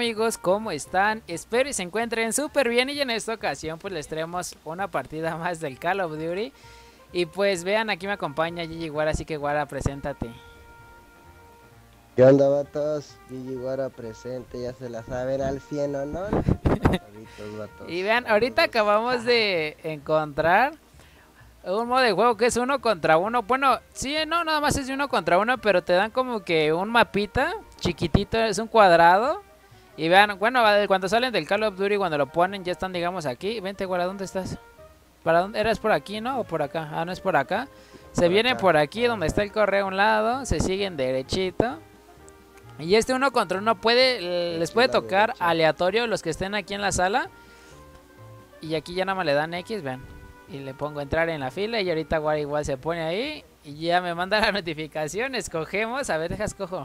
amigos, ¿cómo están? Espero y se encuentren súper bien y en esta ocasión pues les traemos una partida más del Call of Duty. Y pues vean, aquí me acompaña Gigi Guara, así que Guara, preséntate. ¿Qué onda, vatos? Gigi Guara presente, ya se la saben al 100, ¿o no? Saluditos, vatos. Y vean, ahorita acabamos de encontrar un modo de juego que es 1 contra 1. Bueno, sí, no, nada más es de 1 contra 1, pero te dan como que un mapita chiquitito, es un cuadrado. Y vean, bueno, cuando salen del Call of Duty, cuando lo ponen, ya están, digamos, aquí. Vente, Guara, ¿dónde estás? ¿Para dónde? ¿Eres por aquí, no? ¿O por acá? Ah, no es por acá. Se viene por aquí, donde está el correo a un lado. Se siguen derechito. Y este 1 contra 1 les puede tocar aleatorio los que estén aquí en la sala. Y aquí ya nada más le dan X, vean. Y le pongo entrar en la fila y ahorita Guara igual se pone ahí. Y ya me manda la notificación, escogemos. A ver, deja escojo.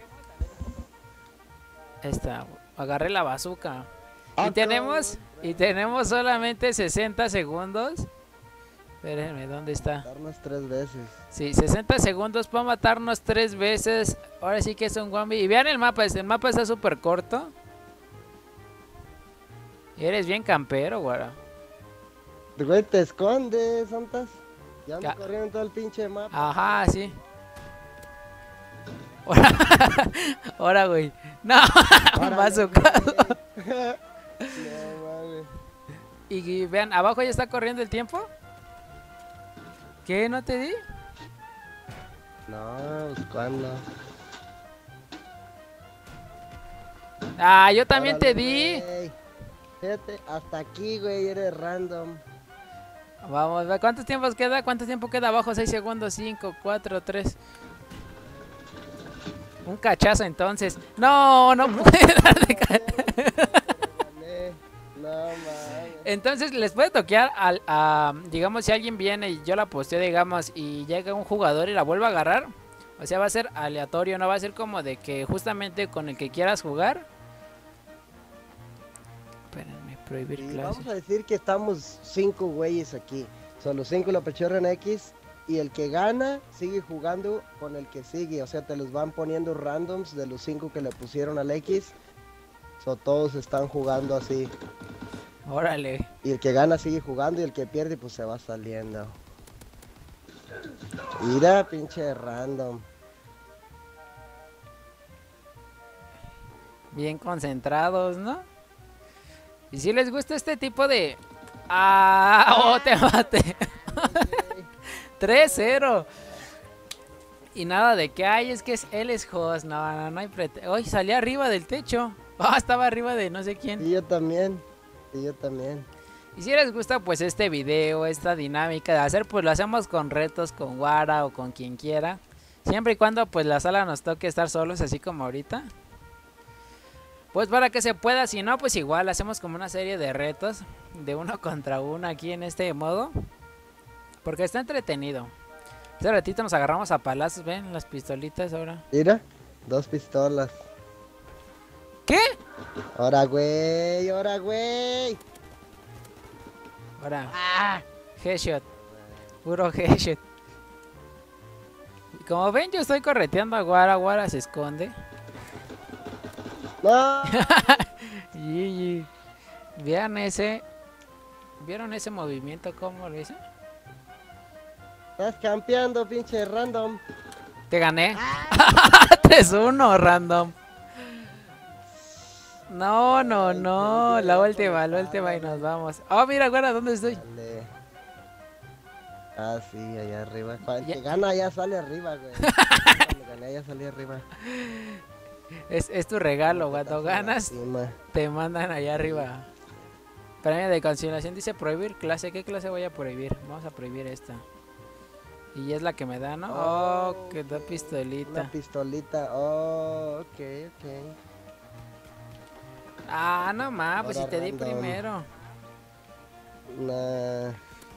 Esta, agarré la bazooka. Y tenemos solamente 60 segundos. Espérenme, ¿dónde está? Matarnos 3 veces. Sí, 60 segundos para matarnos 3 veces. Ahora sí que es un wambi. Y vean el mapa está súper corto. Eres bien campero, Guara. Güey, te escondes, Santas. Ya ando corriendo todo el pinche mapa. Ajá, sí. Ahora, güey. No, bazooka. No, mames. Y vean, abajo ya está corriendo el tiempo. ¿Qué? ¿No te di? No, pues cuándo. Ah, yo también Órale, te di. güey. Fíjate, hasta aquí, güey, eres random. Vamos, ¿cuántos tiempos queda? ¿Cuánto tiempo queda abajo? 6 segundos, 5, 4, 3. Un cachazo entonces. No, no puede dar de No, mames. Entonces les puede toquear digamos, si alguien viene y yo la posteo, digamos, y llega un jugador y la vuelve a agarrar. O sea, va a ser aleatorio, no va a ser como de que justamente con el que quieras jugar. Espérenme, prohibir clase. Vamos a decir que estamos 5 güeyes aquí. Son los 5 lo pechorran X. Y el que gana sigue jugando con el que sigue. O sea, te los van poniendo randoms de los 5 que le pusieron al X. Todos están jugando así. Órale. Y el que gana sigue jugando y el que pierde pues se va saliendo. Mira, pinche random. Bien concentrados, ¿no? Y si les gusta este tipo de... ¡Ah! ¡Oh, te maté! 3-0. Y nada de que hay, es que él es host. No hay pretexto. Hoy salí arriba del techo. Estaba arriba de no sé quién. Y yo también. Y yo también. Y si les gusta pues este video, esta dinámica de hacer, pues lo hacemos con retos, con Guara o con quien quiera. Siempre y cuando pues la sala nos toque estar solos, así como ahorita. Pues para que se pueda, si no pues igual hacemos como una serie de retos de 1 contra 1 aquí en este modo. Porque está entretenido. Este ratito nos agarramos a palazos, ven las pistolitas ahora. Mira, 2 pistolas. ¿Qué? Ahora, güey, ahora, güey. Ahora. Headshot. Puro headshot. Y como ven, yo estoy correteando a Guara. Guara se esconde. No. GG. Vean ese. ¿Vieron ese movimiento? ¿Cómo lo hice? Estás campeando, pinche random. Te gané. 3-1, random. No, la última y nos vamos. Oh, mira, Guara, ¿dónde estoy? Dale. Ah, sí, allá arriba. El que gana ya sale arriba, güey. Cuando gané ya salí arriba. Es tu regalo, cuando ganas Encima. te mandan allá arriba. Premio de conciliación dice prohibir clase. ¿Qué clase voy a prohibir? Vamos a prohibir esta. Y es la que me da, ¿no? Oh, que da pistolita. Una pistolita. Oh, ok. Ah, no más, pues si te di random. primero. Nah.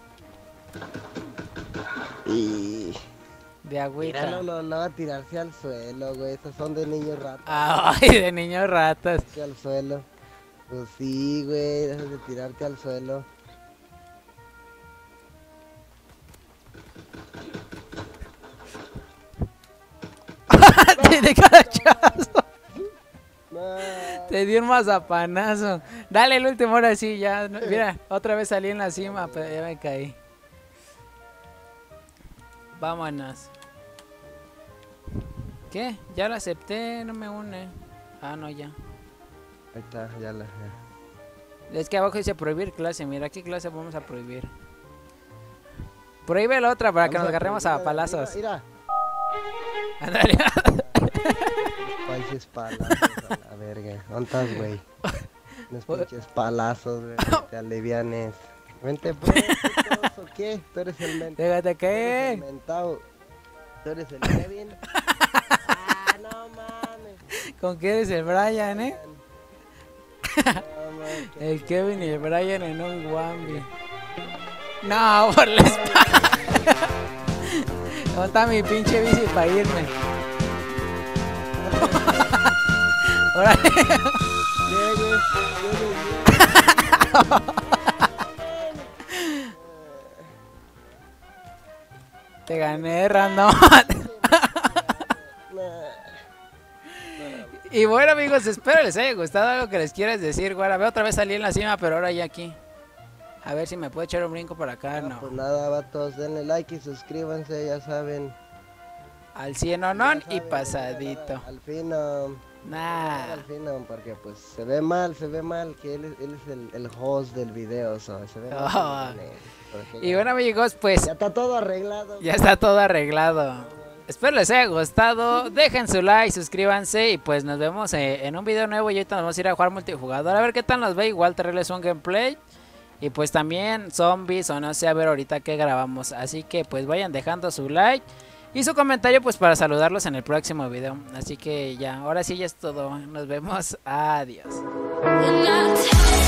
Y... De agüita. Míralo, no va a tirarse al suelo, güey. Esos son de niños ratas. Ay, de niños ratas. Tirarse al suelo. Pues sí, güey. Dejas de tirarte al suelo. Tiene cachazo. No. Te dio un mazapanazo. Dale el último, ahora sí, ya. Mira, otra vez salí en la cima, pero ya me caí. Vámonos. ¿Qué? Ya lo acepté, no me une. Ah, no, ya. Ahí está, ya la... Es que abajo dice prohibir clase. Mira, ¿qué clase vamos a prohibir? Prohíbe la otra para que nos agarremos a palazos. Mira. Ándale. Pinches palazos a la verga. ¿Dónde estás, güey? Unos pinches palazos, güey. Te alivianes. Vente, pues, ¿o qué? Tú eres el mentado. Déjate que. Tú eres el Kevin. Ah, no mames. ¿Con qué eres el Brian, eh? No, mames, El Kevin y el Brian en un Wambi. No, por la espalda. ¿Dónde está mi pinche bici para irme? Órale. llegue. Te gané, random. Y bueno, amigos, espero les haya gustado algo que les quieras decir. Bueno, otra vez salí en la cima, pero ahora ya aquí. A ver si me puedo echar un brinco por acá, no. Pues nada, vatos, denle like y suscríbanse, ya saben. Al 100 onón y pasadito. Al fin, Nah. al fin, porque pues se ve mal que él es el host del video, se ve Oh. mal. Y bueno, amigos, pues ya está todo arreglado. ya está todo arreglado. Espero les haya gustado. Dejen su like, suscríbanse y pues nos vemos en un video nuevo. Y ahorita nos vamos a ir a jugar multijugador. A ver qué tal nos ve. Igual traerles un gameplay. Y pues también zombies o no sé, a ver ahorita qué grabamos. Así que pues vayan dejando su like y su comentario pues para saludarlos en el próximo video. Así que ya, ahora sí ya es todo. Nos vemos. Adiós.